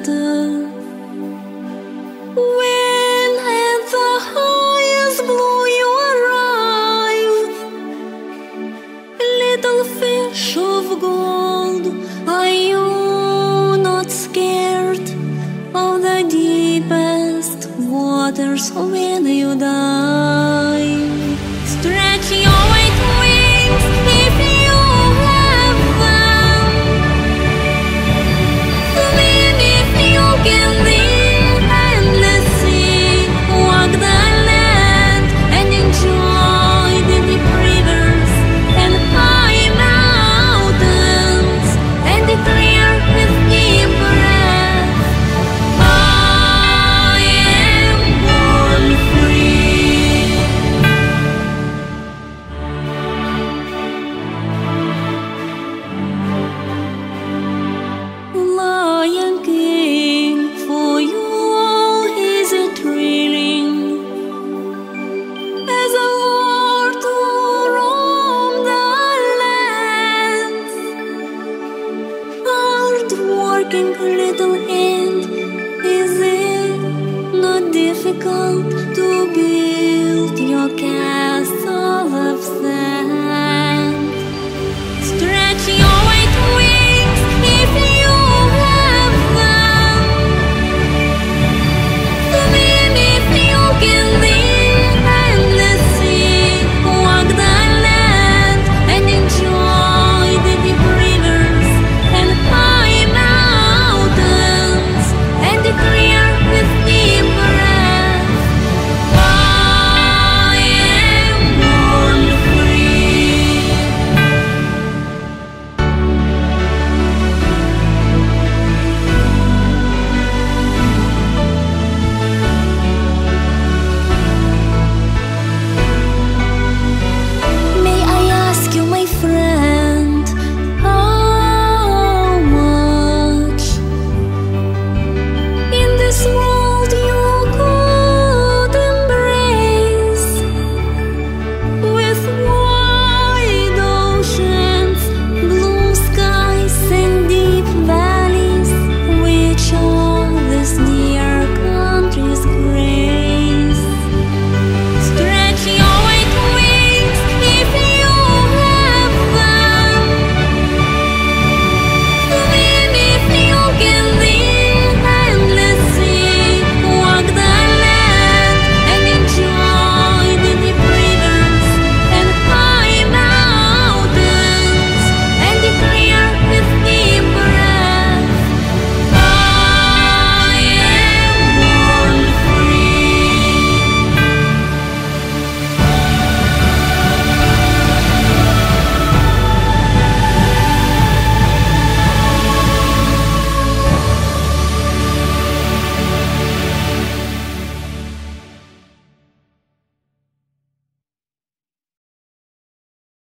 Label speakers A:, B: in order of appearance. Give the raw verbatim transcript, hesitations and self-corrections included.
A: better. When at the highest blue you arrive, little fish of gold, are you not scared of the deepest waters when you dive? Stretch your white wings if you have them. Swim if you can live and let's see. Walk the land and enjoy the deep rivers and high mountains and the clear with deep breath. I am born free. Lion King, for you is it thrilling as a lord to roam the lands? Hard-working little ant, is it not difficult to build your castle of sand?